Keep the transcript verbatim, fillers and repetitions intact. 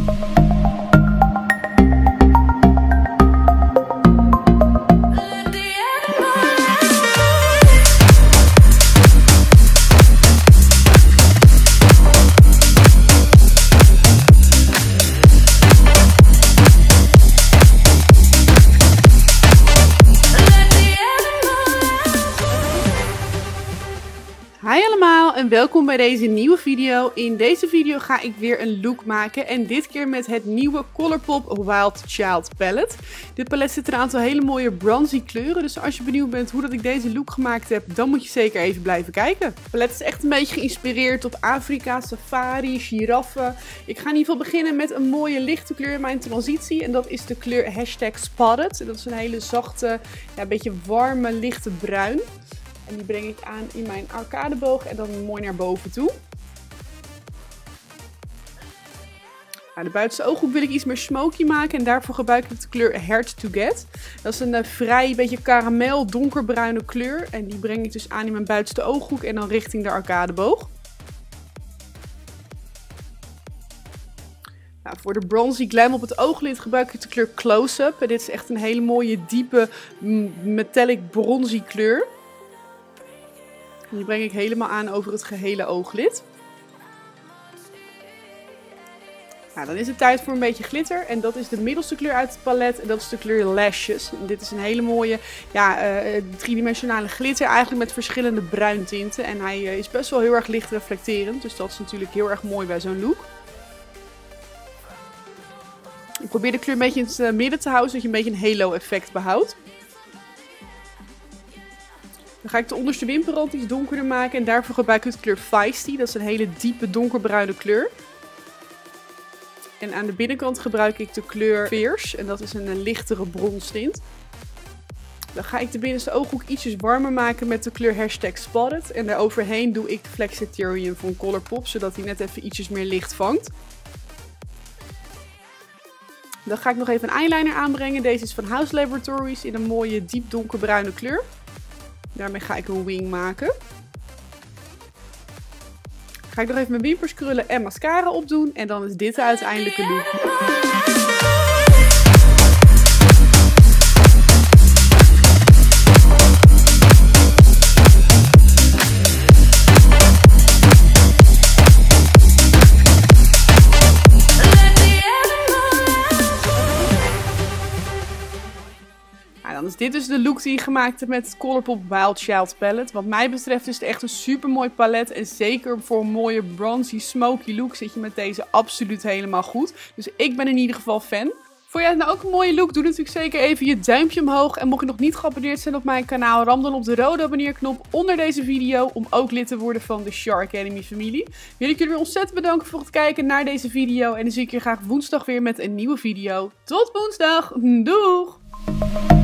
Hi allemaal en welkom bij deze nieuwe video. In deze video ga ik weer een look maken en dit keer met het nieuwe Colourpop Wild Child palette. Dit palet zit er een aantal hele mooie bronzy kleuren, dus als je benieuwd bent hoe dat ik deze look gemaakt heb, dan moet je zeker even blijven kijken. Het palet is echt een beetje geïnspireerd op Afrika, safari, giraffen. Ik ga in ieder geval beginnen met een mooie lichte kleur in mijn transitie en dat is de kleur hashtag Spotted. En dat is een hele zachte, ja, een beetje warme, lichte bruin. En die breng ik aan in mijn arcadeboog en dan mooi naar boven toe. Nou, de buitenste ooghoek wil ik iets meer smoky maken en daarvoor gebruik ik de kleur Hard to Get. Dat is een uh, vrij beetje karamel donkerbruine kleur en die breng ik dus aan in mijn buitenste ooghoek en dan richting de arcadeboog. Nou, voor de bronzy glam op het ooglid gebruik ik de kleur Close-Up. En dit is echt een hele mooie diepe metallic bronzy kleur. Die breng ik helemaal aan over het gehele ooglid. Nou, dan is het tijd voor een beetje glitter. En dat is de middelste kleur uit het palet. En dat is de kleur Lashes. En dit is een hele mooie ja, uh, driedimensionale glitter. Eigenlijk met verschillende bruintinten. En hij uh, is best wel heel erg licht reflecterend. Dus dat is natuurlijk heel erg mooi bij zo'n look. Ik probeer de kleur een beetje in het uh, midden te houden. Zodat je een beetje een halo effect behoudt. Dan ga ik de onderste wimperrand iets donkerder maken en daarvoor gebruik ik de kleur Feisty. Dat is een hele diepe donkerbruine kleur. En aan de binnenkant gebruik ik de kleur Fierce en dat is een, een lichtere bronstint. Dan ga ik de binnenste ooghoek ietsjes warmer maken met de kleur hashtag Spotted. En daaroverheen doe ik de Flexitarian van Colourpop, zodat hij net even ietsjes meer licht vangt. Dan ga ik nog even een eyeliner aanbrengen. Deze is van House Laboratories in een mooie diep donkerbruine kleur. Daarmee ga ik een wing maken. Ga ik nog even mijn wimpers krullen en mascara opdoen. En dan is dit de uiteindelijke look. Dan is dit dus de look die ik gemaakt heb met het Colourpop Wild Child palette. Wat mij betreft is het echt een super mooi palet. En zeker voor een mooie bronzy smoky look zit je met deze absoluut helemaal goed. Dus ik ben in ieder geval fan. Vond jij het nou ook een mooie look? Doe natuurlijk zeker even je duimpje omhoog. En mocht je nog niet geabonneerd zijn op mijn kanaal, ram dan op de rode abonneerknop onder deze video. Om ook lid te worden van de Char Academy familie. Wil ik jullie weer ontzettend bedanken voor het kijken naar deze video. En dan zie ik je graag woensdag weer met een nieuwe video. Tot woensdag. Doeg!